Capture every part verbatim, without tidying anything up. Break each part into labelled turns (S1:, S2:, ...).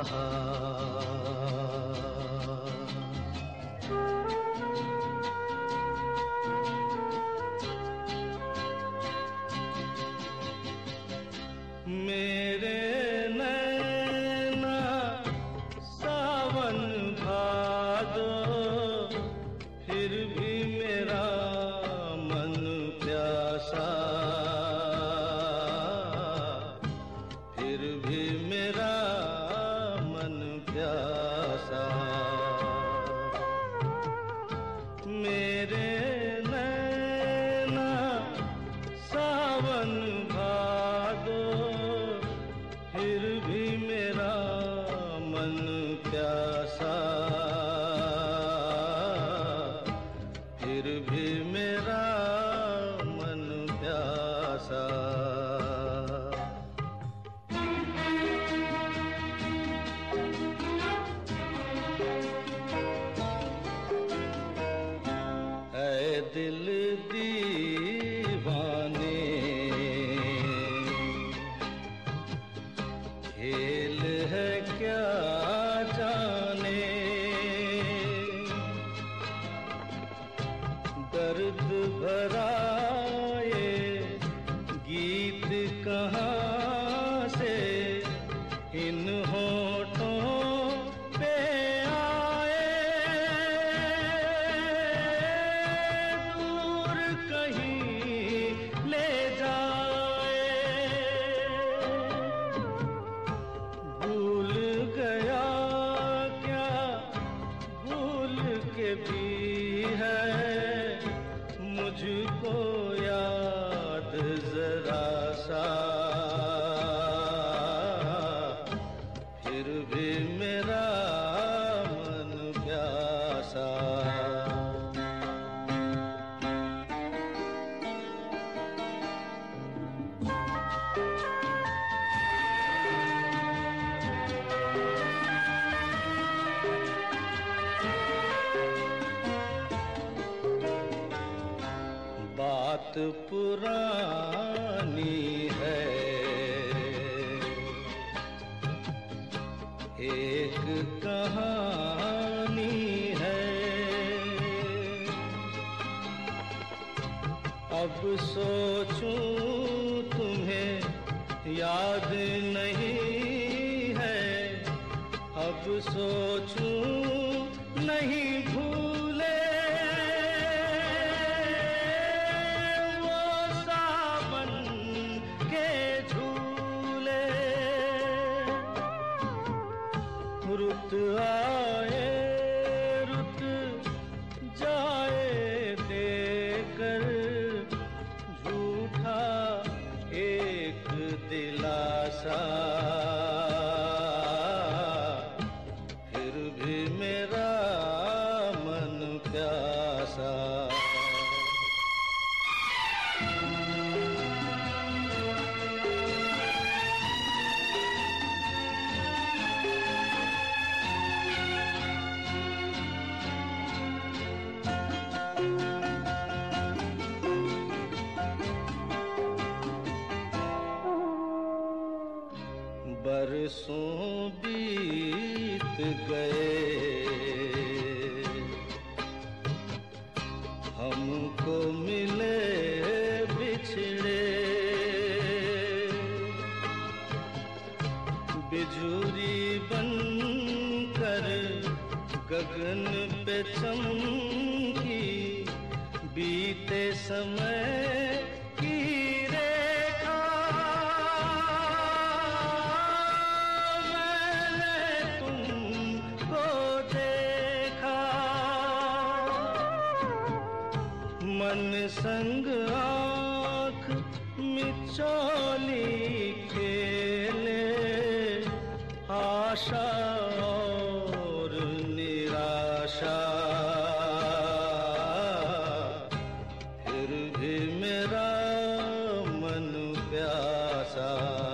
S1: रहा। मेरे नैना सावन भादो, फिर भी मेरा मन प्यासा, फिर भी मेरा मन प्यासा। मेरे नैना सावन भादो, फिर भी मेरा मन प्यासा, फिर भी मेरा मन प्यासा। ऐ दिल दीवाने, खेल है क्या जाने, दर्द भरा ये गीत कहाँ से इन होठों पे आए। दूर कहीं ले जाए, भूल गया क्या भूल के भी है मुझको याद जरा सा, फिर भी मेरा मन प्यासा। बात पुरानी है, एक कहानी है, अब सोचूं तुम्हें याद नहीं है, अब सोचूं नहीं भूले रुत आए रुत जाए देकर झूठा एक दिलासा, फिर भी मेरा मन प्यासा। बरसों बीत गए, हमको मिले बिछड़े, बिजुरी बनकर गगन पे चमकी, बीते समय की रेखा मन संग आँख मिचौली खेले, आशा और निराशा, फिर भी मेरा मन प्यासा।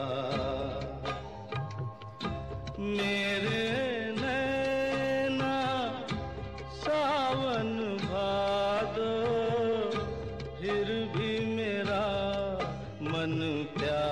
S1: मेरे नैना सावन भादो, फिर भी मेरा मन प्यासा।